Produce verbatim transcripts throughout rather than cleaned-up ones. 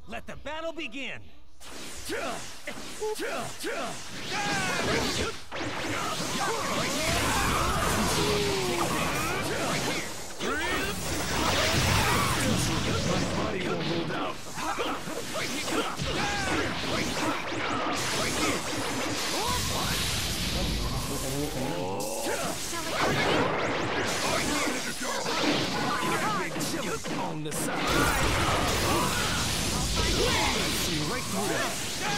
Let the battle begin. On the side. See right through that.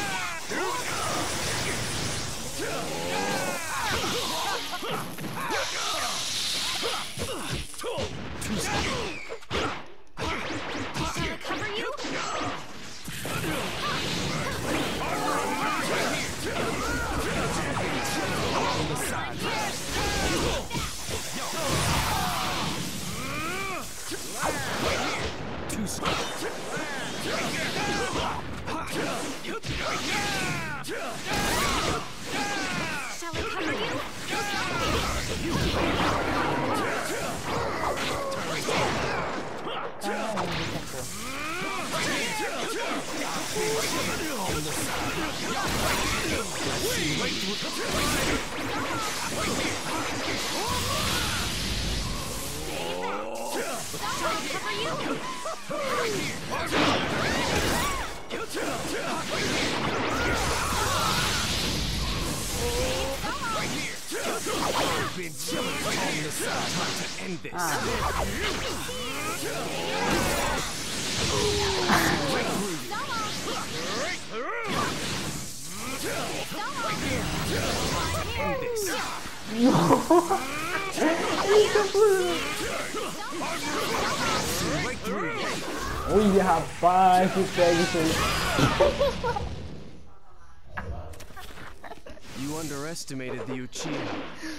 Shall I cover you? On the side. Two steps. Shall I cover you? I've been chilling on the side, trying to end this. End this. Ui, rapaz, que pega isso aí. You underestimated the Uchiha.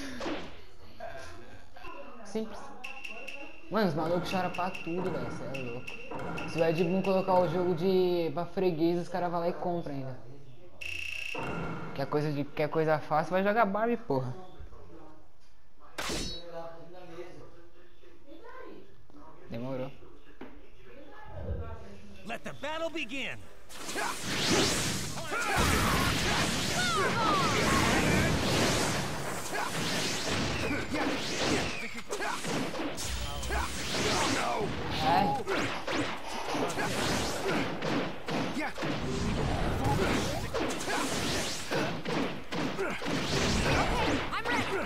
Simples. Mano, os malucos choram pra tudo, velho. Você é louco. Se o Ed Boon colocar o jogo de pra freguês, os caras vão lá e compram ainda. Quer coisa, de... Quer coisa fácil, vai jogar Barbie, porra. Demorou. Let the battle begin. Ai. I'm ready.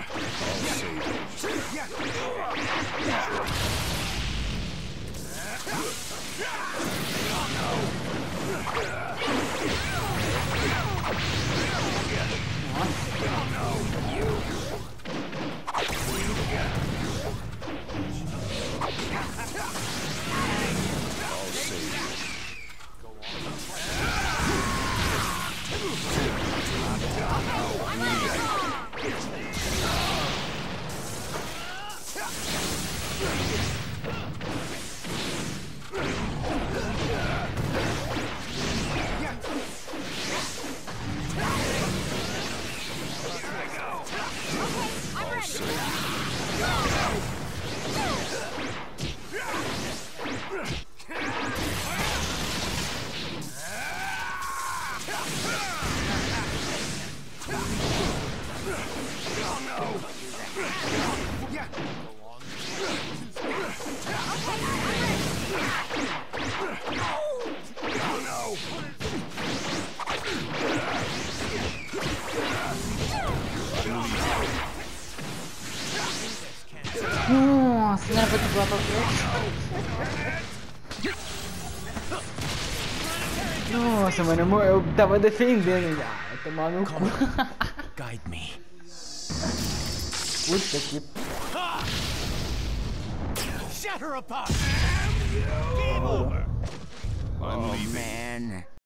Nossa, não era pra te voar pra frente. Nossa, mano, eu, eu tava defendendo já. Eu tomava no cu. Guide me. Puta que. Shatter apart. Game over. Oh man.